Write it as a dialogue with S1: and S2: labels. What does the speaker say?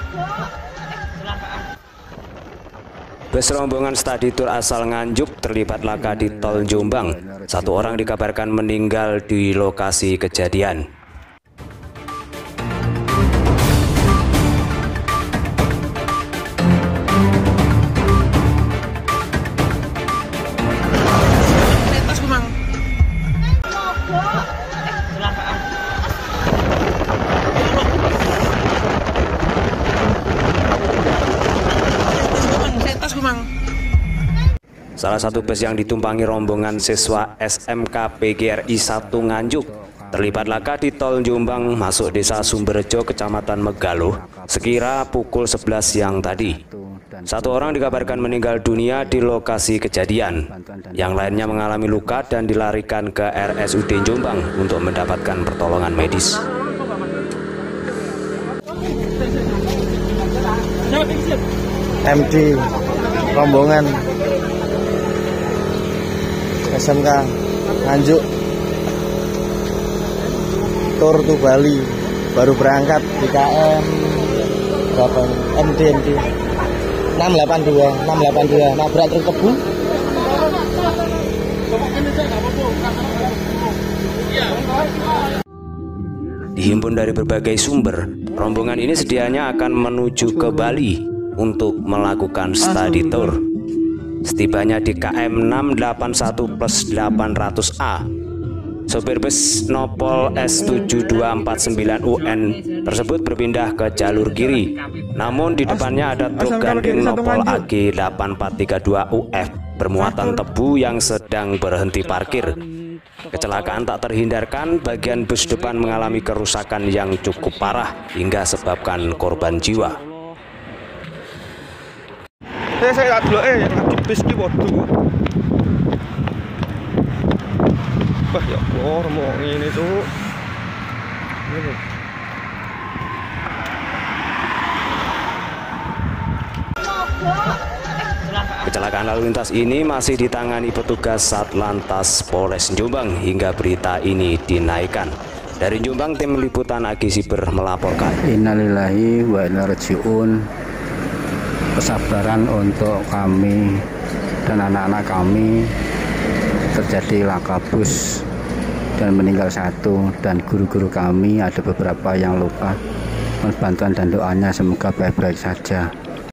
S1: Bus rombongan study tour asal Nganjuk terlibat laka di tol Jombang. 1 orang dikabarkan meninggal di lokasi kejadian. Salah satu bus yang ditumpangi rombongan siswa SMK PGRI 1 Nganjuk terlibat laka di tol Jombang masuk desa Sumberjo, Kecamatan Megaluh, sekira pukul 11 siang tadi. 1 orang dikabarkan meninggal dunia di lokasi kejadian. Yang lainnya mengalami luka dan dilarikan ke RSUD Jombang untuk mendapatkan pertolongan medis.
S2: MD rombongan SMK Nganjuk tur to Bali baru berangkat di KM berapa MD 682 nabrak truk tebu.
S1: Dihimpun dari berbagai sumber, rombongan ini sedianya akan menuju ke Bali untuk melakukan study tour. Setibanya di KM 681+800A, sopir bus Nopol S7249UN tersebut berpindah ke jalur kiri. Namun di depannya ada truk gandeng Nopol AG 8432UF bermuatan tebu yang sedang berhenti parkir. Kecelakaan tak terhindarkan, bagian bus depan mengalami kerusakan yang cukup parah hingga sebabkan korban jiwa.
S3: Saya dulu yang lagi bis ki waduh. Wah ya Allah, mau ini tuh.
S1: Kecelakaan lalu lintas ini masih ditangani petugas Satlantas Polres Jombang hingga berita ini dinaikkan. Dari Jombang, tim liputan AG Siber melaporkan.
S4: Innalillahi wa inna ilaihi raji'un. Kesabaran untuk kami dan anak-anak kami. Terjadi laka bus dan meninggal 1, dan guru-guru kami ada beberapa yang luka. Mohon bantuan dan doanya semoga baik-baik saja.